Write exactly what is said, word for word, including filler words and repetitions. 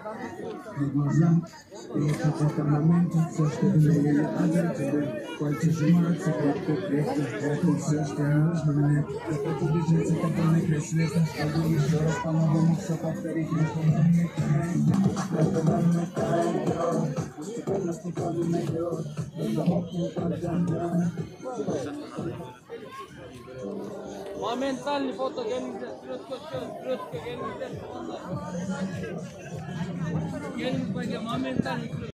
Mademoiselle, il est comportamento, să știi de ele, adrete de qualche jumătate, să cred că proiectul proiectul să știa răzbune, că totul de ce se compune creștere, să știa de ușor, asta nu vom să fac ferit, nu vom să ne crește, dacă n-am mai tare, știu că nu știu că nu mai greu, nu mă pun pe geamă. Моментальный фото gelmeyeceğiz. Sürüt koşuyor. Sürüt gelmeyeceğiz. Gelin bak ya, моментальный.